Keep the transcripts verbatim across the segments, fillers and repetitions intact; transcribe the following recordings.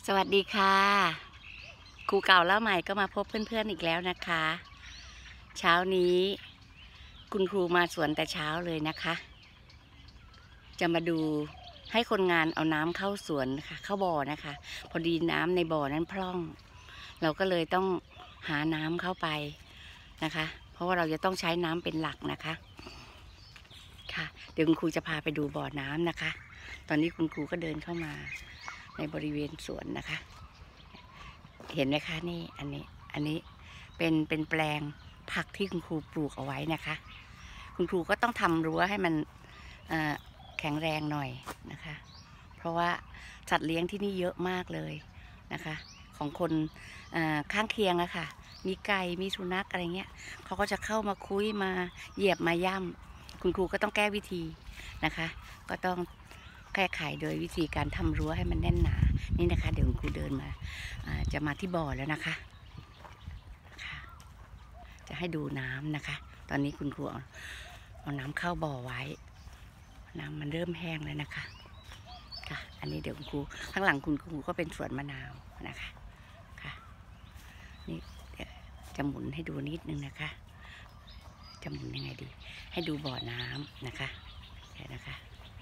สวัสดีค่ะครูเก่าแล้วใหม่ก็มาพบเพื่อนๆอีกแล้วนะคะ เช้านี้คุณครูมาสวนแต่เช้าเลยนะคะ จะมาดูให้คนงานเอาน้ำเข้าสวนค่ะเข้าบ่อนะคะ พอดีน้ำในบ่อนั้นพร่อง เราก็เลยต้องหาน้ำเข้าไปนะคะ เพราะว่าเราจะต้องใช้น้ำเป็นหลักนะคะค่ะเดี๋ยวคุณครูจะพาไปดูบ่อน้ำนะคะ ตอนนี้คุณครูก็เดินเข้ามาในบริเวณสวนนะคะ เห็นไหมคะนี่อันนี้อันนี้เป็นเป็นแปลงผักที่คุณครูปลูกเอาไว้นะคะ คุณครูก็ต้องทำรั้วให้มันแข็งแรงหน่อยนะคะ เพราะว่าสัตว์เลี้ยงที่นี่เยอะมากเลยนะคะ ของคนข้างเคียงอะค่ะมีไก่มีสุนัขอะไรเงี้ยเขาก็จะเข้ามาคุยมาเหยียบมาย่ำคุณครูก็ต้องแก้วิธีนะคะ ก็ต้องแก้ไขโดยวิธีการทำรั้วให้มันแน่นหนานี่นะคะเดี๋ยวคุณครูเดินมาจะมาที่บ่อแล้วนะคะจะให้ดูน้ำนะคะ ตอนนี้คุณครูเอาน้ำเข้าบ่อไว้น้ำมันเริ่มแห้งแล้วนะคะค่ะอันนี้เดี๋ยวคุณครูข้างหลังคุณครูก็เป็นสวนมะนาวนะคะค่ะนี่จะหมุนให้ดูนิดนึงนะคะจะหมุนยังไงดีให้ดูบ่อน้ำนะคะเห็นนะคะ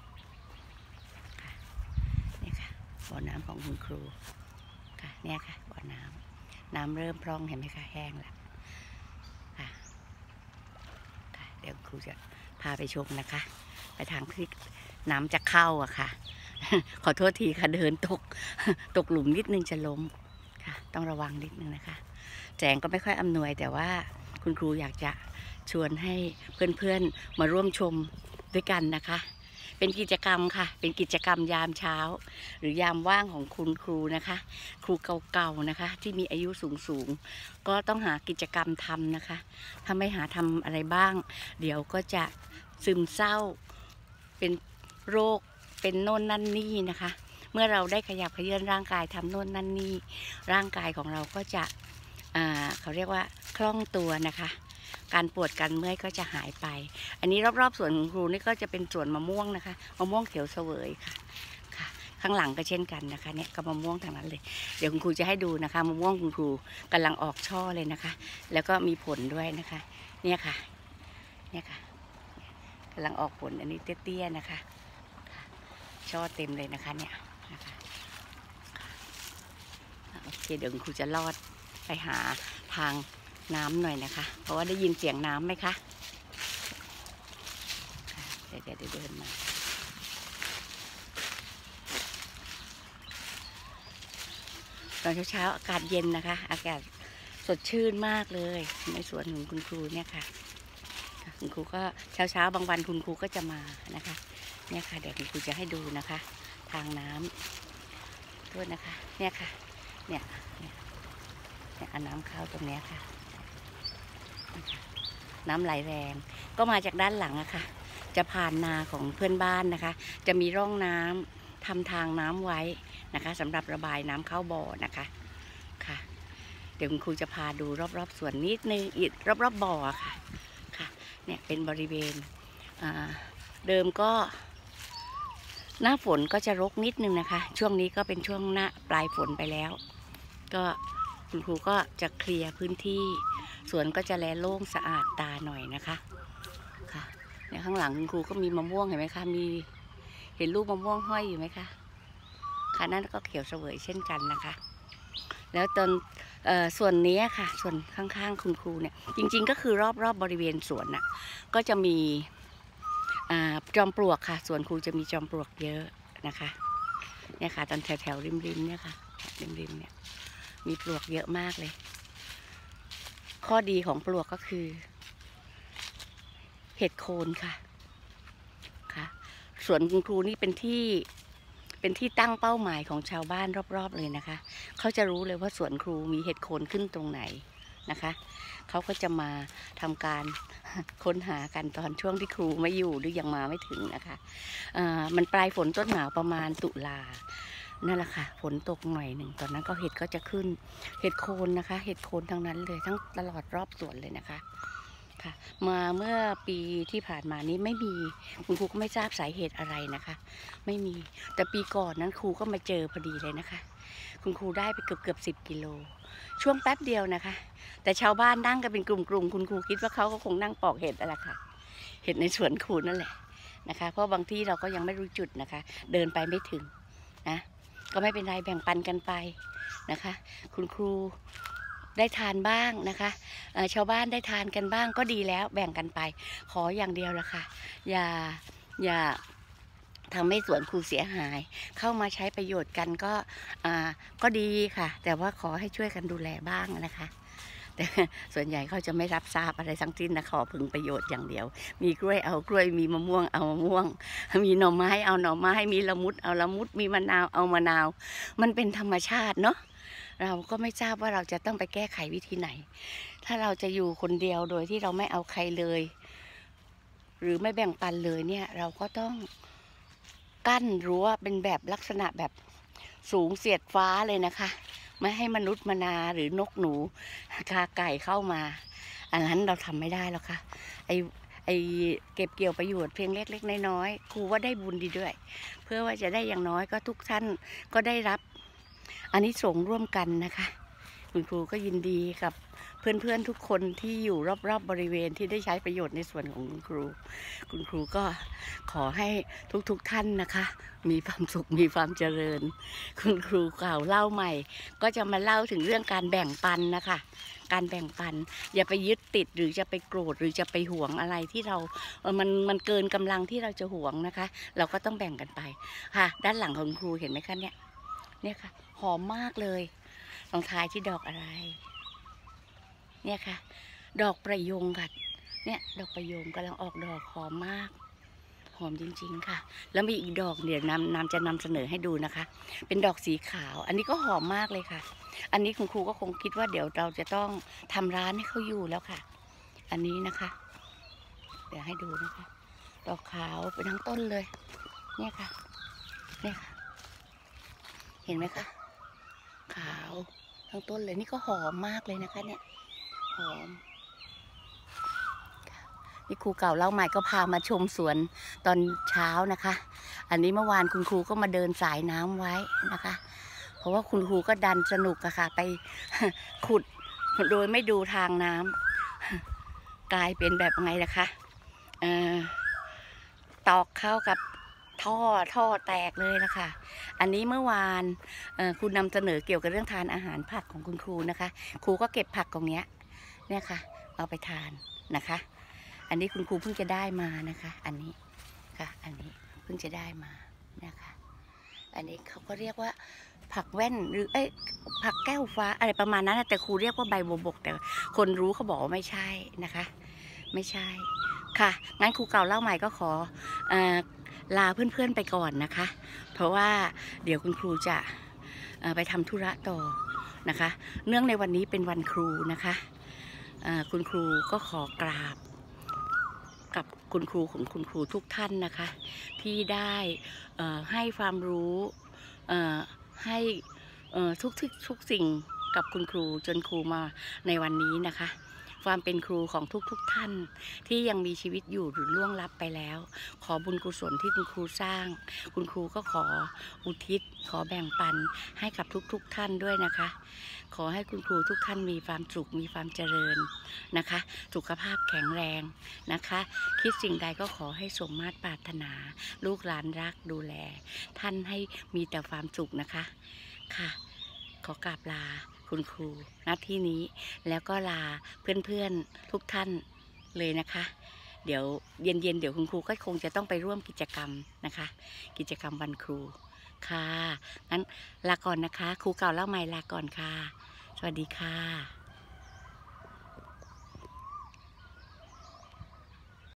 นี่ค่ะบ่อน้ำของคุณครูค่ะเนี่ยค่ะบ่อน้ำน้ำเริ่มพร่องเห็นไหมคะแห้งแล้วค่ะเดี๋ยวครูจะพาไปชมนะคะไปทางที่น้ำจะเข้าอะค่ะขอโทษทีค่ะเดินตกตกหลุมนิดนึงจะล้มค่ะต้องระวังนิดนึงนะคะแสงก็ไม่ค่อยอำนวยแต่ว่าคุณครูอยากจะชวนให้เพื่อนๆมาร่วมชมด้วยกันนะคะเป็นกิจกรรมค่ะเป็นกิจกรรมยามเช้าหรือยามว่างของคุณครูนะคะครูเก่าๆนะคะที่มีอายุสูงๆก็ต้องหากิจกรรมทำนะคะถ้าไม่หาทำอะไรบ้างเดี๋ยวก็จะซึมเศร้าเป็นโรคเป็นโน่นนั่นนี่นะคะเมื่อเราได้ขยับเขยื้อนร่างกายทำโน่นนั่นนี่ร่างกายของเราก็จะเขาเรียกว่าคล่องตัวนะคะการปวดการเมื่อยก็จะหายไปอันนี้รอบๆสวนของครูนี่ก็จะเป็นสวนมะม่วงนะคะมะม่วงเขียวเสวยค่ะค่ะข้างหลังก็เช่นกันนะคะเนี่ยก็มะม่วงทางนั้นเลยเดี๋ยวคุณครูจะให้ดูนะคะมะม่วงคุณครูกำลังออกช่อเลยนะคะแล้วก็มีผลด้วยนะคะเนี่ยค่ะเนี่ยค่ะกำลังออกผลอันนี้เตี้ยๆนะคะช่อเต็มเลยนะคะเนี่ยนะคะโอเคเดี๋ยวคุณครูจะลอดไปหาทางน้ำหน่อยนะคะเพราะว่าได้ยินเสียงน้ำไหมคะเดี๋ยวเดี๋ยวเดินมาตอนเช้าๆอากาศเย็นนะคะอากาศสดชื่นมากเลยในสวนของคุณครูเนี่ยค่ะคุณครูก็เช้าๆบางวันคุณครูก็จะมานะคะเนี่ยค่ะเดี๋ยวคุณครูจะให้ดูนะคะทางน้ำโทษนะคะเนี่ยค่ะเนี่ยเนี่ยเอาน้ำเข้าตรงนี้ค่ะน้ำไหลแรงก็มาจากด้านหลังอะค่ะจะผ่านนาของเพื่อนบ้านนะคะจะมีร่องน้ำทำทางน้ำไว้นะคะสำหรับระบายน้ำเข้าบ่อนะคะค่ะเดี๋ยวคุณครูจะพาดูรอบๆสวนนิดนึงอีกรอบๆบ่อค่ะค่ะเนี่ยเป็นบริเวณเดิมก็หน้าฝนก็จะรกนิดนึงนะคะช่วงนี้ก็เป็นช่วงหน้าปลายฝนไปแล้วก็คุณครูก็จะเคลียร์พื้นที่สวนก็จะแลโล่งสะอาดตาหน่อยนะคะค่ะเนี่ยข้างหลังคุณครูก็มีมะม่วงเห็นไหมคะมีเห็นลูกมะม่วงห้อยอยู่ไหมคะค่ะนั่นก็เขียวเสวยเช่นกันนะคะแล้วตอนส่วนนี้ค่ะส่วนข้างๆคุณครูเนี่ยจริงๆก็คือรอบๆ บบริเวณสวนน่ะก็จะมีจอมปลวกค่ะสวนครูจะมีจอมปลวกเยอะนะคะเนี่ยค่ะตอนแถวๆริมๆเนี่ยค่ะริมๆเนี่ยมีปลวกเยอะมากเลยข้อดีของปลวกก็คือเห็ดโคนค่ะค่ะสวนคุณครูนี่เป็นที่เป็นที่ตั้งเป้าหมายของชาวบ้านรอบๆเลยนะคะเขาจะรู้เลยว่าสวนครูมีเห็ดโคนขึ้นตรงไหนนะคะเขาก็จะมาทำการค้นหากันตอนช่วงที่ครูไม่อยู่หรือยังมาไม่ถึงนะคะมันปลายฝนต้นหนาวประมาณตุลานั่นแหละค่ะฝนตกหน่อยหนึ่งตอนนั้นก็เห็ดก็จะขึ้นเห็ดโคนนะคะเห็ดโคนทั้งนั้นเลยทั้งตลอดรอบสวนเลยนะคะค่ะมาเมื่อปีที่ผ่านมานี้ไม่มีคุณครูก็ไม่ทราบสาเหตุอะไรนะคะ ไม่มีแต่ปีก่อนนั้นครูก็มาเจอพอดีเลยนะคะ คุณครูได้ไปเกือบเกือบสิบกิโลช่วงแป๊บเดียวนะคะ แต่ชาวบ้านนั่งกันเป็นกลุ่มๆคุณครูคิดว่าเขาก็คงนั่งปอกเห็ดอะไรค่ะเห็ดในสวนครูนั่นแหละนะคะ เพราะบางที่เราก็ยังไม่รู้จุดนะคะ เดินไปไม่ถึงนะก็ไม่เป็นไรแบ่งปันกันไปนะคะ คุณครูได้ทานบ้างนะคะชาวบ้านได้ทานกันบ้างก็ดีแล้วแบ่งกันไปขออย่างเดียวละค่ะอย่าอย่าทำให้สวนครูเสียหายเข้ามาใช้ประโยชน์กันก็อ่าก็ดีค่ะแต่ว่าขอให้ช่วยกันดูแลบ้างนะคะแต่ส่วนใหญ่เขาจะไม่รับทราบอะไรทั้งสิ้นนะขอพึงประโยชน์อย่างเดียวมีกล้วยเอากล้วยมีมะม่วงเอามะม่วงมีหน่อไม้เอาหน่อไม้มีละมุดเอาละมุดมีมะนาวเอามะนาวมันเป็นธรรมชาติเนาะเราก็ไม่ทราบว่าเราจะต้องไปแก้ไขวิธีไหนถ้าเราจะอยู่คนเดียวโดยที่เราไม่เอาใครเลยหรือไม่แบ่งปันเลยเนี่ยเราก็ต้องกั้นรั้วเป็นแบบลักษณะแบบสูงเสียดฟ้าเลยนะคะไม่ให้มนุษย์มนาหรือนกหนูกาไก่เข้ามาอันนั้นเราทำไม่ได้หรอกค่ะไอไอเก็บเกี่ยวประโยชน์เพียงเล็กๆน้อยๆครูว่าได้บุญดีด้วยเพื่อว่าจะได้อย่างน้อยก็ทุกท่านก็ได้รับอันนี้ส่งร่วมกันนะคะคุณครูก็ยินดีกับเพื่อนๆทุกคนที่อยู่รอบๆ บบริเวณที่ได้ใช้ประโยชน์ในส่วนของคุณครูคุณครูก็ขอให้ทุกๆท่านนะคะมีความสุขมีความเจริญคุณครูกล่าวเล่าใหม่ก็จะมาเล่าถึงเรื่องการแบ่งปันนะคะการแบ่งปันอย่าไปยึดติดหรือจะไปโกรธหรือจะไปหวงอะไรที่เรามันมันเกินกำลังที่เราจะหวงนะคะเราก็ต้องแบ่งกันไปค่ะด้านหลังของครูเห็นไหมคะเนี่ยเนี่ยค่ะหอมมากเลยลองทายที่ดอกอะไรเนี่ยค่ะดอกประยงค่ะเนี่ยดอกประยงกำลังออกดอกหอมมากหอมจริงๆค่ะแล้วมีอีกดอกเดี๋ยวนำนำจะนำเสนอให้ดูนะคะเป็นดอกสีขาวอันนี้ก็หอมมากเลยค่ะอันนี้คุณครูก็คงคิดว่าเดี๋ยวเราจะต้องทำร้านให้เขาอยู่แล้วค่ะอันนี้นะคะเดี๋ยวให้ดูนะคะดอกขาวเป็นทั้งต้นเลยเนี่ยค่ะเนี่ยค่ะเห็นไหมคะขาวทั้งต้นเลยนี่ก็หอมมากเลยนะคะเนี่ยหอมนี่ครูเก่าเล่าใหม่ก็พามาชมสวนตอนเช้านะคะอันนี้เมื่อวานคุณครูก็มาเดินสายน้ำไว้นะคะเพราะว่าคุณครูก็ดันสนุกอะค่ะไปขุดโดยไม่ดูทางน้ำกลายเป็นแบบไงล่ะคะเอ่อตอกเข้ากับท่อท่อแตกเลยนะคะอันนี้เมื่อวานคุณนำเสนอเกี่ยวกับเรื่องทานอาหารผักของคุณครูนะคะครูก็เก็บผักตรงนี้เนี่ยค่ะเอาไปทานนะคะอันนี้คุณครูเพิ่งจะได้มานะคะอันนี้ค่ะอันนี้เพิ่งจะได้มานะคะอันนี้เขาก็เรียกว่าผักแว่นหรือเอ้ยผักแก้วฟ้าอะไรประมาณนั้นแต่ครูเรียกว่าใบบัวบกแต่คนรู้เขาบอกว่าไม่ใช่นะคะไม่ใช่ค่ะงั้นครูเก่าเล่าใหม่ก็ขอเอ่อลาเพื่อนๆไปก่อนนะคะเพราะว่าเดี๋ยวคุณครูจะไปทำธุระต่อนะคะเนื่องในวันนี้เป็นวันครูนะคะคุณครูก็ขอกราบกับคุณครูของคุณครูทุกท่านนะคะที่ได้ให้ความรู้ให้ทุกทุกสิ่งกับคุณครูจนครูมาในวันนี้นะคะความเป็นครูของทุกๆ ท่านที่ยังมีชีวิตอยู่หรือล่วงลับไปแล้วขอบุญกุศลที่คุณครูสร้างคุณครูก็ขออุทิศขอแบ่งปันให้กับทุกๆ ท่านด้วยนะคะขอให้คุณครูทุกท่านมีความสุขมีความเจริญนะคะสุขภาพแข็งแรงนะคะคิดสิ่งใดก็ขอให้สมมาตรปรารถนาลูกหลานรักดูแลท่านให้มีแต่ความสุขนะคะค่ะขอกราบลาคุณครูณที่นี้แล้วก็ลาเพื่อนๆทุกท่านเลยนะคะเดี๋ยวเย็นๆเดี๋ยวคุณครูก็คงจะต้องไปร่วมกิจกรรมนะคะกิจกรรมวันครูค่ะงั้นลาก่อนนะคะครูเก่าเล่าใหม่ลาก่อนค่ะสวัสดีค่ะ